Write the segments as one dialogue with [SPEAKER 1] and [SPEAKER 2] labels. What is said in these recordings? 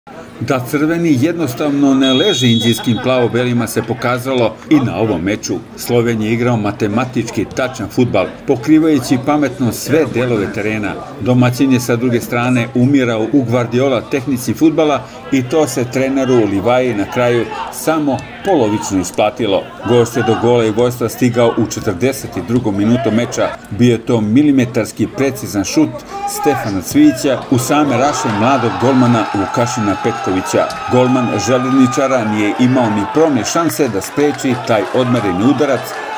[SPEAKER 1] Da crveni jednostavno ne leže indijskim plavo-belima se pokazalo i na ovom meču. Slovenija je igrao matematički tačan fudbal, pokrivajući pametno sve delove terena. Domaćin je sa druge strane umirao u Gvardiola tehnici fudbala i to se treneru Livaji na kraju samo polovično isplatilo. Gost je do gola i vojstva stigao u 42. minutu meča. Bio je to milimetarski precizan šut Stefana Cvijića u same raše mladog golmana Vukašina Petkovića. Golman Željezničara nije imao ni promje šanse da spreči taj odmereni udarac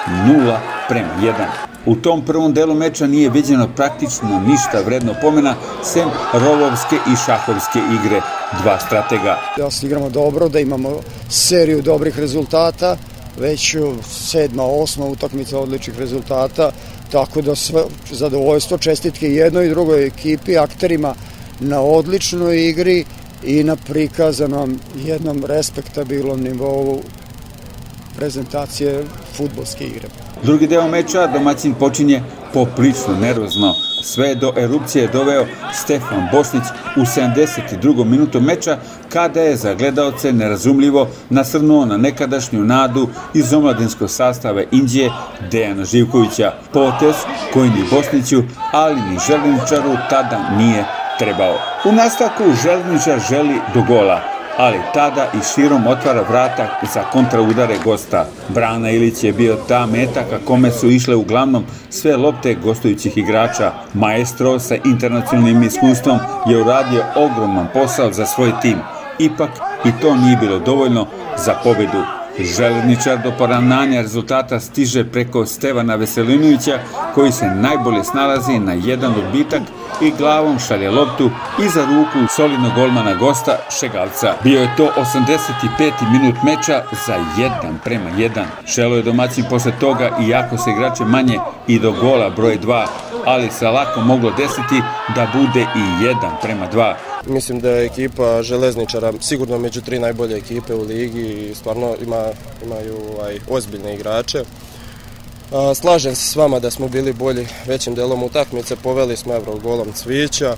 [SPEAKER 1] 0:1. U tom prvom delu meča nije viđeno praktično ništa vredno pomena, sem rovovske i šahovske igre dva stratega.
[SPEAKER 2] Da se igramo dobro, da imamo seriju dobrih rezultata, već 7., 8. utakmica odličnih rezultata, tako da sve zadovoljstvo, čestitke jednoj i drugoj ekipi, akterima na odličnoj igri i na prikazanom jednom respektabilnom nivou prezentacije fudbalske igre.
[SPEAKER 1] Drugi deo meča domaćin počinje poprilično nervozno. Sve do erupcije doveo Stefan Bosnić u 72. minutu meča, kada je za gledaoce nerazumljivo nasrnuo na nekadašnju nadu iz omladinskog sastava Indije Dejana Živkovića. Potez koji ni Bosniću, ali ni Željezničaru tada nije trebao. U nastavku Željezničar želi do gola, ali tada i širom otvara vrata za kontraudare gosta. Brana Ilić je bio ta meta ka kome su išle uglavnom sve lopte gostujućih igrača. Maestro sa internacionalnim iskustvom je uradio ogroman posao za svoj tim. Ipak i to nije bilo dovoljno za pobedu. Željezničar do poravnanja rezultata stiže preko Stevana Veselinovića, koji se najbolje snalazi na jedan odbitak i glavom šalje loptu iza ruku solidnog golmana gosta Šegalca. Bio je to 85. minut meča za 1:1. Šelo je domaćin posle toga, iako se igrače manje, i do gola broj 2, ali se lako moglo desiti da bude i 1:2.
[SPEAKER 3] Mislim da je ekipa Železničara sigurno među 3 najbolje ekipe u ligi i stvarno imaju ozbiljne igrače. Slažem se s vama da smo bili većim delom utakmice, poveli smo golom Cvijića,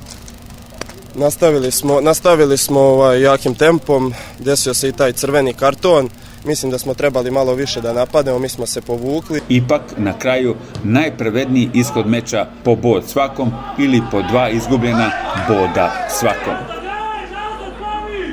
[SPEAKER 3] nastavili smo jakim tempom, desio se i taj crveni karton. Mislim da smo trebali malo više da napademo, mi smo se povukli.
[SPEAKER 1] Ipak, na kraju, najpravedniji ishod meča po bod svakom ili po 2 izgubljena boda svakom.